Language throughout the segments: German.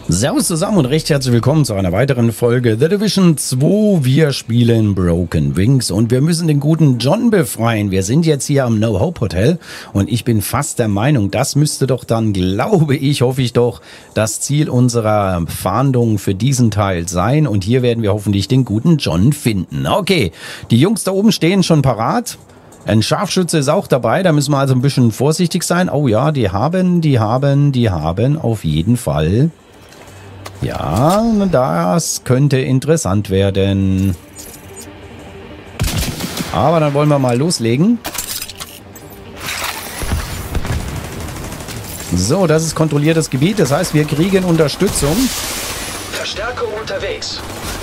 Servus zusammen und recht herzlich willkommen zu einer weiteren Folge The Division 2. Wir spielen Broken Wings und wir müssen den guten John befreien. Wir sind jetzt hier am No Hope Hotel und ich bin fast der Meinung, das müsste doch dann, glaube ich, hoffe ich doch, das Ziel unserer Fahndung für diesen Teil sein. Und hier werden wir hoffentlich den guten John finden. Okay, die Jungs da oben stehen schon parat. Ein Scharfschütze ist auch dabei, da müssen wir also ein bisschen vorsichtig sein. Oh ja, die haben auf jeden Fall... Ja, das könnte interessant werden. Aber dann wollen wir mal loslegen. So, das ist kontrolliertes Gebiet. Das heißt, wir kriegen Unterstützung. Verstärkung unterwegs.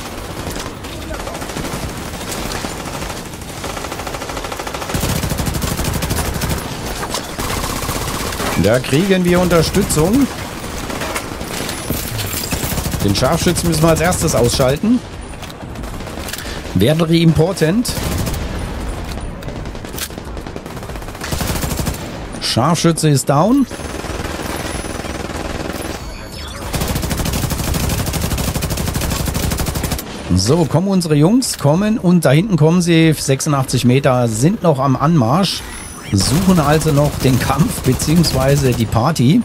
Da kriegen wir Unterstützung. Den Scharfschützen müssen wir als erstes ausschalten. Very important. Scharfschütze ist down. So, kommen unsere Jungs, kommen und da hinten kommen sie, 86 Meter, sind noch am Anmarsch, suchen also noch den Kampf bzw. die Party.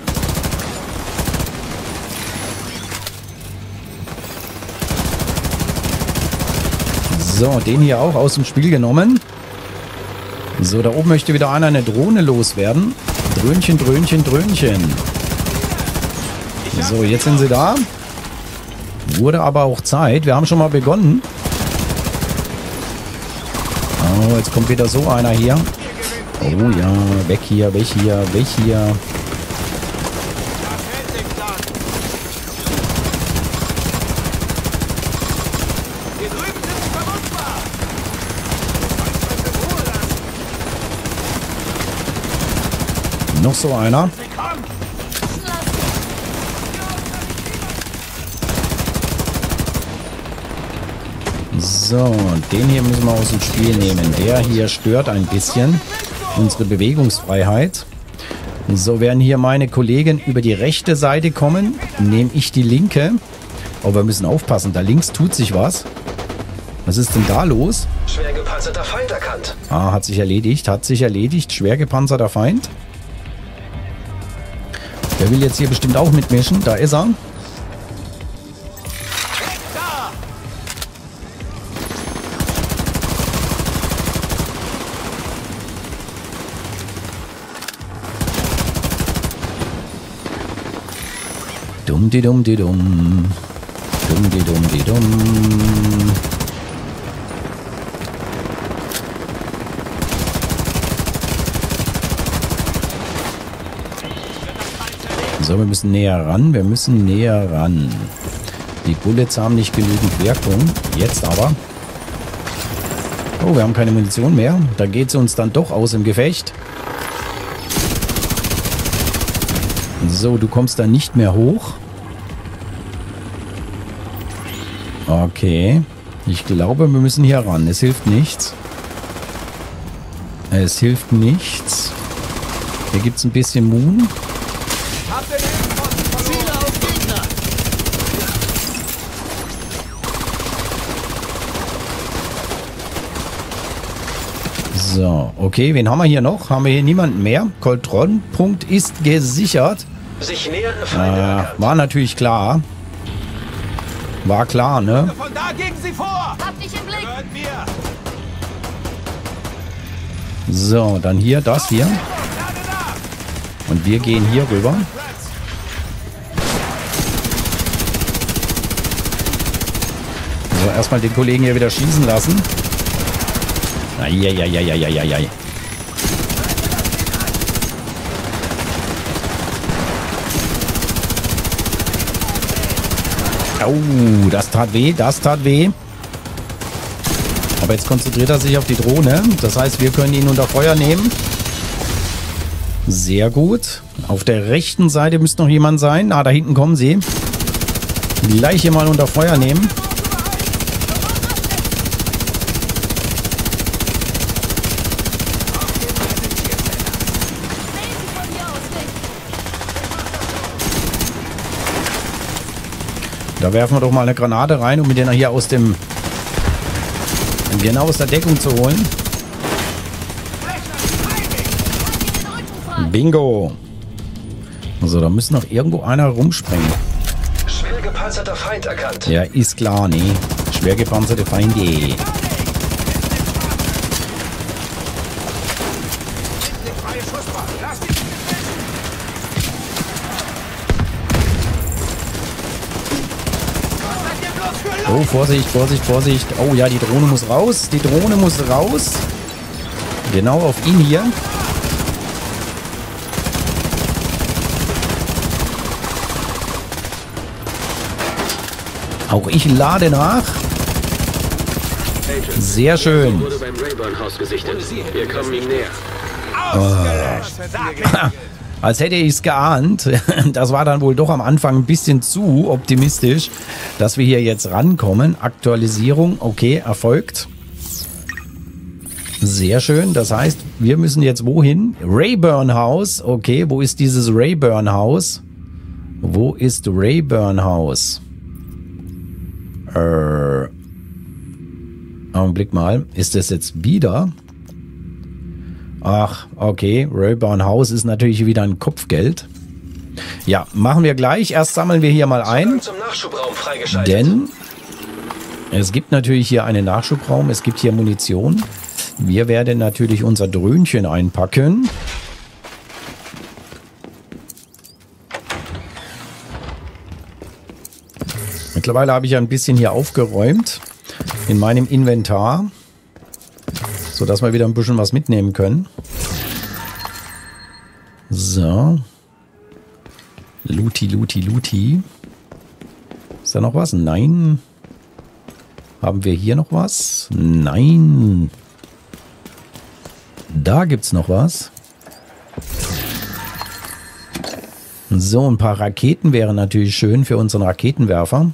So, den hier auch aus dem Spiel genommen. So, da oben möchte wieder einer eine Drohne loswerden. Dröhnchen, Dröhnchen, Dröhnchen. So, jetzt sind sie da. Wurde aber auch Zeit. Wir haben schon mal begonnen. Oh, jetzt kommt wieder so einer hier. Oh ja, weg hier, weg hier, weg hier. Noch so einer. So, den hier müssen wir aus dem Spiel nehmen. Der hier stört ein bisschen unsere Bewegungsfreiheit. So, werden hier meine Kollegen über die rechte Seite kommen, nehme ich die linke. Oh, wir müssen aufpassen, da links tut sich was. Was ist denn da los? Schwer gepanzerter Feind erkannt. Ah, hat sich erledigt, Schwer gepanzerter Feind. Der will jetzt hier bestimmt auch mitmischen. Da ist er. Dumm di dumm di dumm. Dumm di dumm di dumm. So, wir müssen näher ran. Die Bullets haben nicht genügend Wirkung. Jetzt aber. Oh, wir haben keine Munition mehr. Da geht es uns dann doch aus im Gefecht. So, du kommst da nicht mehr hoch. Okay. Ich glaube, wir müssen hier ran. Es hilft nichts. Hier gibt es ein bisschen Moon. So, okay, wen haben wir hier noch? Haben wir hier niemanden mehr? Kontrollpunkt ist gesichert. Sich nähernde Feinde erkannt. War natürlich klar. War klar, ne? Von da gegen sie vor! Hab dich im Blick! Hört mir! So, dann hier, das hier. Und wir gehen hier rüber. So, erstmal den Kollegen hier wieder schießen lassen. Eieieiei. Oh, das tat weh. Aber jetzt konzentriert er sich auf die Drohne. Das heißt, wir können ihn unter Feuer nehmen. Sehr gut. Auf der rechten Seite müsste noch jemand sein. Ah, da hinten kommen sie. Gleich hier mal unter Feuer nehmen. Da werfen wir doch mal eine Granate rein, um den hier aus dem... genau aus der Deckung zu holen. Bingo. Also da muss noch irgendwo einer rumspringen. Schwer gepanzerter Feind erkannt. Ja, ist klar, ne? Schwer gepanzerte Feinde. Oh, Vorsicht, Vorsicht, Vorsicht. Oh ja, die Drohne muss raus. Die Drohne muss raus. Genau auf ihn hier. Auch ich lade nach. Sehr schön. Wurde beim Rayburn-Haus gesichtet. Wir kommen ihm näher. Als hätte ich es geahnt. Das war dann wohl doch am Anfang ein bisschen zu optimistisch, dass wir hier jetzt rankommen. Aktualisierung, okay, erfolgt. Sehr schön. Das heißt, wir müssen jetzt wohin? Rayburn House. Okay, wo ist dieses Rayburn House? Wo ist Rayburn House? Augenblick mal. Ist das jetzt wieder? Ach, okay. Rayburn House ist natürlich wieder ein Kopfgeld. Ja, machen wir gleich. Erst sammeln wir hier mal ein. Zum Nachschubraum freigeschaltet. Denn es gibt natürlich hier einen Nachschubraum. Es gibt hier Munition. Wir werden natürlich unser Dröhnchen einpacken. Mittlerweile habe ich ja ein bisschen hier aufgeräumt in meinem Inventar, sodass wir wieder ein bisschen was mitnehmen können. So. Looty, Looty, Looty. Ist da noch was? Nein. Haben wir hier noch was? Nein. Da gibt's noch was. So, ein paar Raketen wären natürlich schön für unseren Raketenwerfer.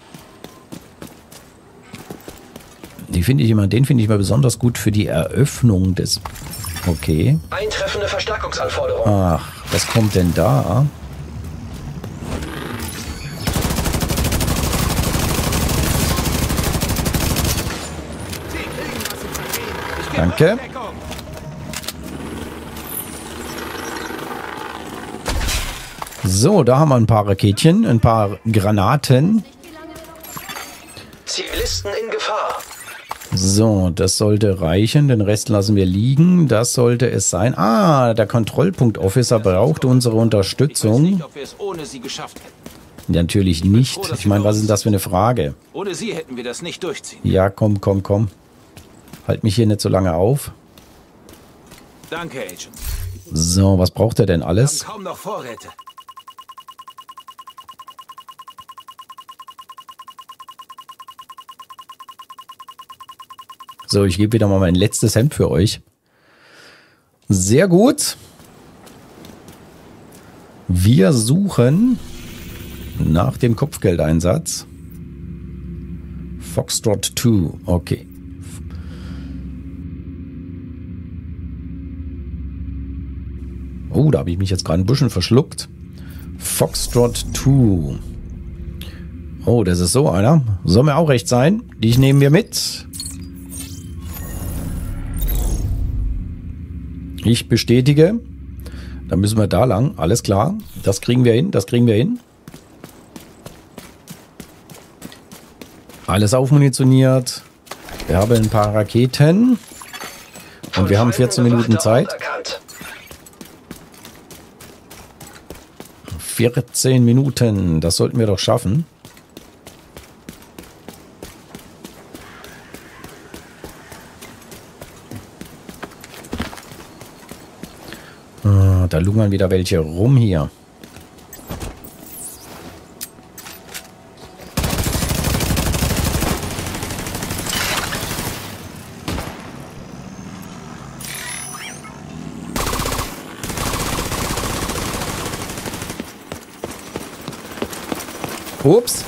Den finde ich immer besonders gut für die Eröffnung des... Okay. Eintreffende Verstärkungsanforderung. Ach, was kommt denn da? Danke. So, da haben wir ein paar Raketchen, ein paar Granaten. Zivilisten in Gefahr. So, das sollte reichen. Den Rest lassen wir liegen. Das sollte es sein. Ah, der Kontrollpunkt-Officer braucht unsere Unterstützung. Natürlich nicht. Ich meine, was ist denn das für eine Frage? Ohne sie hätten wir das nicht durchziehen. Ja, komm, komm, komm. Halt mich hier nicht so lange auf. Danke, Agent. So, was braucht er denn Wir alles? haben kaum noch Vorräte. So, ich gebe wieder mal mein letztes Hemd für euch. Sehr gut. Wir suchen nach dem Kopfgeldeinsatz. Foxtrot 2. Okay. Oh, da habe ich mich jetzt gerade ein bisschen verschluckt. Foxtrot 2. Oh, das ist so einer. Soll mir auch recht sein. Die nehmen wir mit. Ich bestätige. Dann müssen wir da lang. Alles klar. Das kriegen wir hin. Das kriegen wir hin. Alles aufmunitioniert. Wir haben ein paar Raketen. Und wir haben 14 Minuten Zeit. 14 Minuten. Das sollten wir doch schaffen. Da lungern wieder welche rum hier. Ups.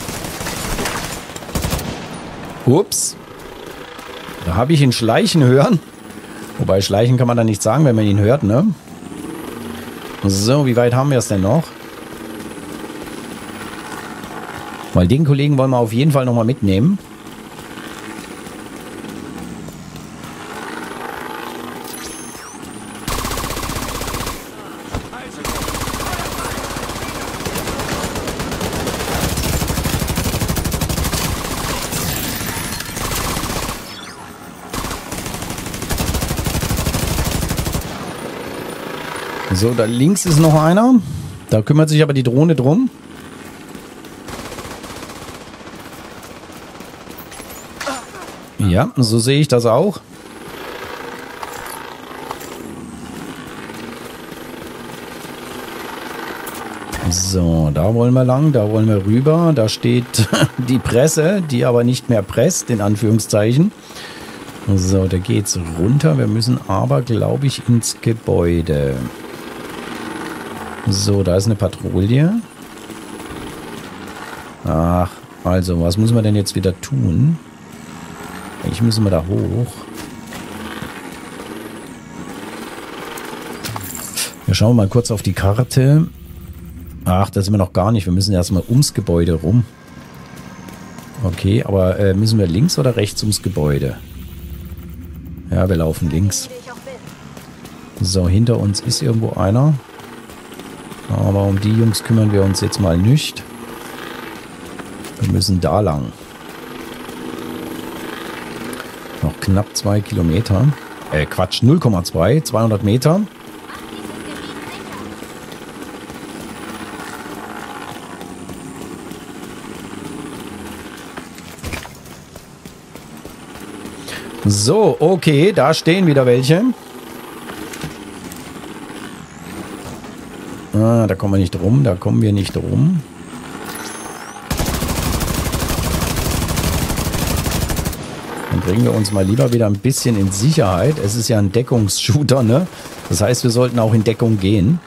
Ups. Da habe ich ihn schleichen hören. Wobei schleichen kann man da nicht sagen, wenn man ihn hört, ne? So, wie weit haben wir es denn noch? Weil den Kollegen wollen wir auf jeden Fall nochmal mitnehmen. So, da links ist noch einer. Da kümmert sich aber die Drohne drum. Ja, so sehe ich das auch. So, da wollen wir lang, da wollen wir rüber. Da steht die Presse, die aber nicht mehr presst, in Anführungszeichen. So, da geht's runter. Wir müssen aber, glaube ich, ins Gebäude. So, da ist eine Patrouille. Ach, also, was müssen wir denn jetzt wieder tun? Eigentlich müssen wir da hoch. Wir schauen mal kurz auf die Karte. Ach, da sind wir noch gar nicht. Wir müssen erstmal ums Gebäude rum. Okay, aber müssen wir links oder rechts ums Gebäude? Ja, wir laufen links. So, hinter uns ist irgendwo einer. Aber um die Jungs kümmern wir uns jetzt mal nicht. Wir müssen da lang. Noch knapp 2 Kilometer. Quatsch, 0,2, 200 Meter. So, okay, da stehen wieder welche. Ah, da kommen wir nicht rum, da kommen wir nicht rum. Dann bringen wir uns mal lieber wieder ein bisschen in Sicherheit. Es ist ja ein Deckungsshooter, ne? Das heißt, wir sollten auch in Deckung gehen.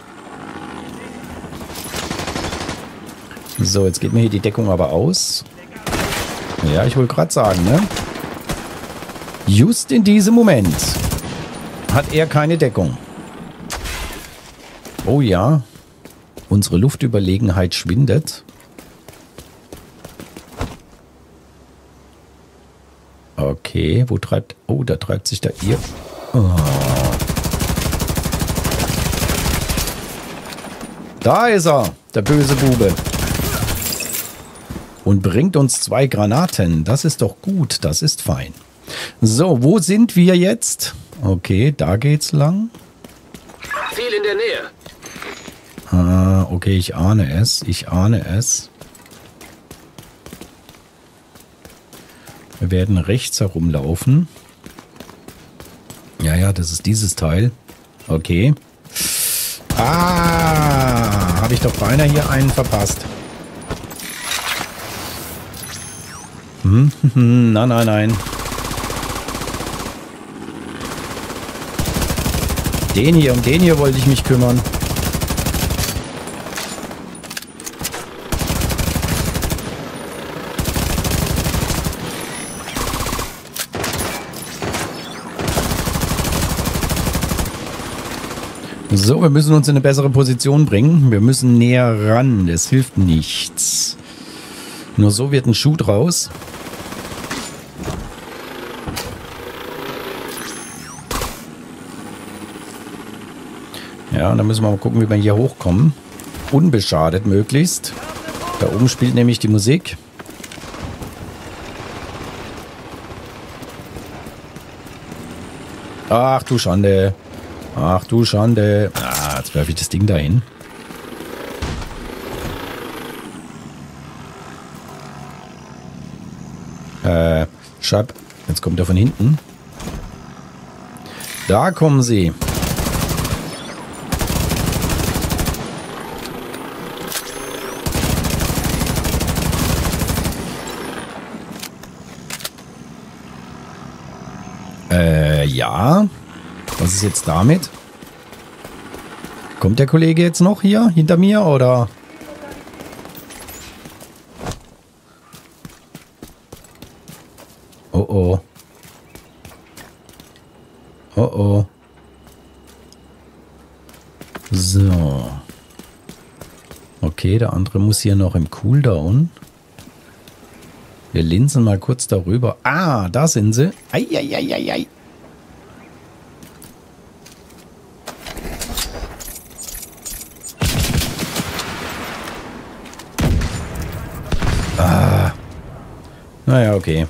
So, jetzt geht mir hier die Deckung aber aus. Ja, ich wollte gerade sagen, ne? Just in diesem Moment hat er keine Deckung. Oh ja, unsere Luftüberlegenheit schwindet. Okay, wo treibt... Oh, da treibt sich da ihr... Oh. Da ist er, der böse Bube. Und bringt uns 2 Granaten. Das ist doch gut, das ist fein. So, wo sind wir jetzt? Okay, da geht's lang. Viel in der Nähe. Ah, okay, ich ahne es. Ich ahne es. Wir werden rechts herumlaufen. Ja, ja, das ist dieses Teil. Okay. Ah, habe ich doch beinahe hier einen verpasst. Nein, nein, nein. Um den hier wollte ich mich kümmern. So, wir müssen uns in eine bessere Position bringen. Wir müssen näher ran. Das hilft nichts. Nur so wird ein Schuh draus. Ja, und dann müssen wir mal gucken, wie wir hier hochkommen. Unbeschadet möglichst. Da oben spielt nämlich die Musik. Ach du Schande. Ach du Schande. Ah, jetzt werfe ich das Ding dahin. Schab. Jetzt kommt er von hinten. Da kommen sie. Ja. Was ist jetzt damit? Kommt der Kollege jetzt noch hier hinter mir oder? Oh oh. Oh oh. So. Okay, der andere muss hier noch im Cooldown. Wir linsen mal kurz darüber. Ah, da sind sie. Eieieiei. Ah. Naja, okay.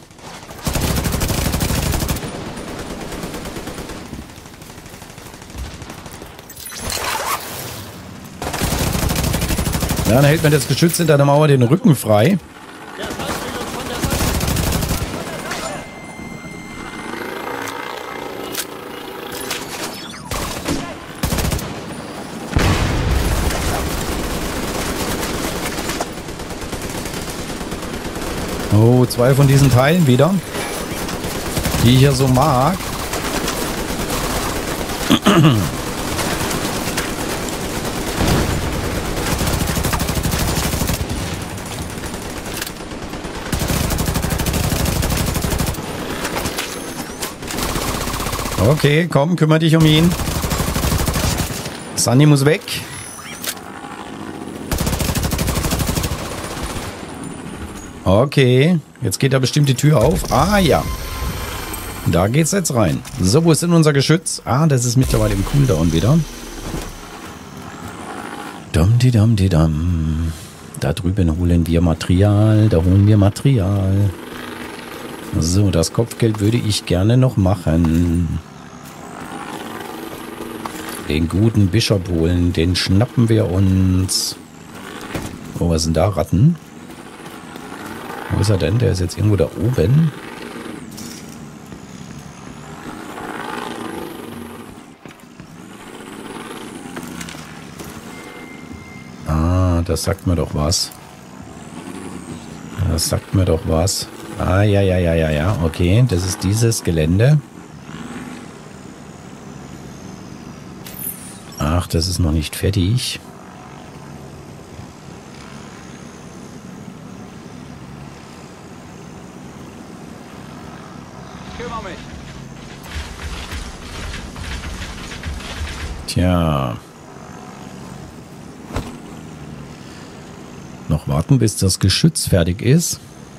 Dann hält man das Geschütz hinter der Mauer den Rücken frei. Oh, 2 von diesen Teilen wieder, die ich ja so mag. Okay, komm, kümmere dich um ihn. Sunny muss weg. Okay, jetzt geht da bestimmt die Tür auf. Ah ja, da geht's jetzt rein. So, wo ist denn unser Geschütz? Ah, das ist mittlerweile im Cooldown wieder. Dum-di-dum-di-dum. Da drüben holen wir Material, da holen wir Material. So, das Kopfgeld würde ich gerne noch machen. Den guten Bishop holen, den schnappen wir uns. Oh, was sind da Ratten? Wo ist er denn? Der ist jetzt irgendwo da oben. Ah, das sagt mir doch was. Das sagt mir doch was. Ah, ja. Okay, das ist dieses Gelände. Ach, das ist noch nicht fertig. Tja. Noch warten, bis das Geschütz fertig ist.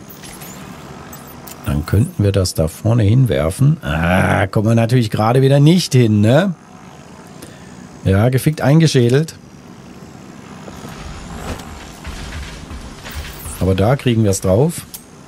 Dann könnten wir das da vorne hinwerfen. Ah, kommen wir natürlich gerade wieder nicht hin, ne? Ja, gefickt eingeschädelt. Aber da kriegen wir es drauf.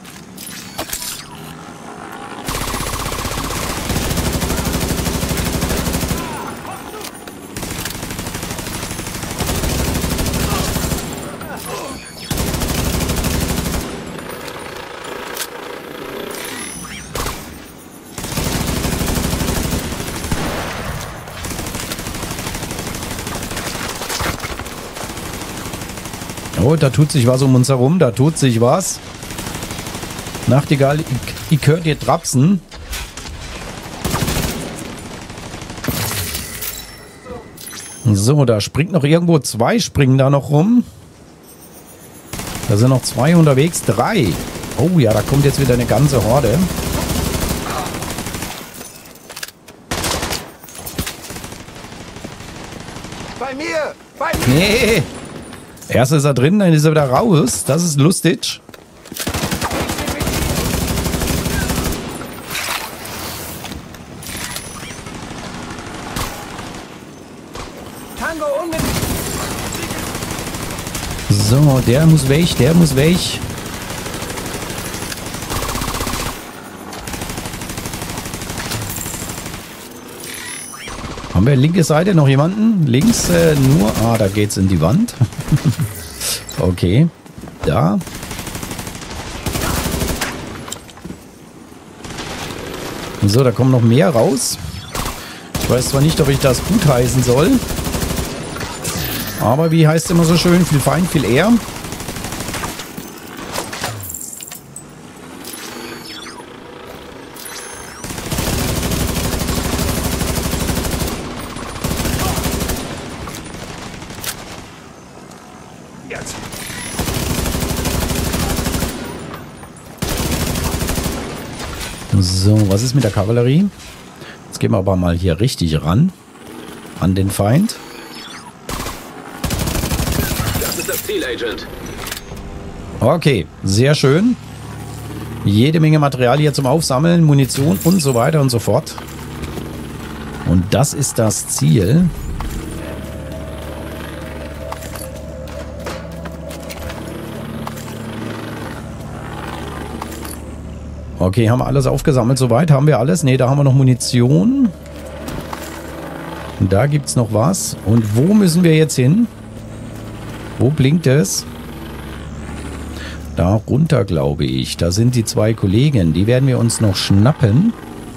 Oh, da tut sich was um uns herum, da tut sich was. Nachtigall, ich höre dir trapsen. So, da springt noch irgendwo 2, springen da noch rum. Da sind noch 2 unterwegs, 3. Oh ja, da kommt jetzt wieder eine ganze Horde. Bei mir! Bei mir! Nee! Erst ist er drin, dann ist er wieder raus. Das ist lustig. Tango unbedingt! So, der muss weg, der muss weg. Haben wir linke Seite noch jemanden? Links nur... Ah, da geht's in die Wand. Okay. Da. So, da kommen noch mehr raus. Ich weiß zwar nicht, ob ich das gut heißen soll. Aber wie heißt es immer so schön? Viel Feind, viel eher. So, was ist mit der Kavallerie? Jetzt gehen wir aber mal hier richtig ran. An den Feind. Das ist das Ziel, Agent. Okay, sehr schön. Jede Menge Material hier zum Aufsammeln, Munition und so weiter und so fort. Und das ist das Ziel. Okay, haben wir alles aufgesammelt soweit? Haben wir alles? Ne, da haben wir noch Munition. Und da gibt es noch was. Und wo müssen wir jetzt hin? Wo blinkt es? Da runter, glaube ich. Da sind die zwei Kollegen. Die werden wir uns noch schnappen.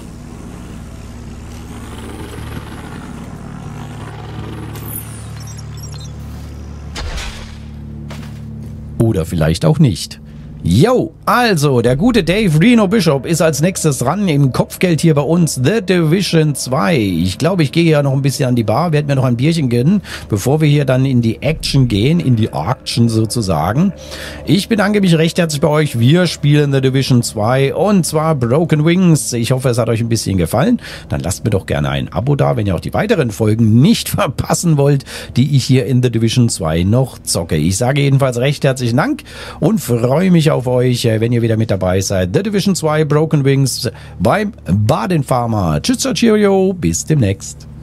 Oder vielleicht auch nicht. Yo, also, der gute Dave Reno Bishop ist als nächstes dran im Kopfgeld hier bei uns, The Division 2. Ich glaube, ich gehe ja noch ein bisschen an die Bar, werde mir noch ein Bierchen gönnen, bevor wir hier dann in die Action gehen, in die Action sozusagen. Ich bedanke mich recht herzlich bei euch. Wir spielen The Division 2 und zwar Broken Wings. Ich hoffe, es hat euch ein bisschen gefallen. Dann lasst mir doch gerne ein Abo da, wenn ihr auch die weiteren Folgen nicht verpassen wollt, die ich hier in The Division 2 noch zocke. Ich sage jedenfalls recht herzlichen Dank und freue mich auf euch, wenn ihr wieder mit dabei seid. The Division 2 Broken Wings beim Baden Pharma. Tschüss, cheerio, bis demnächst.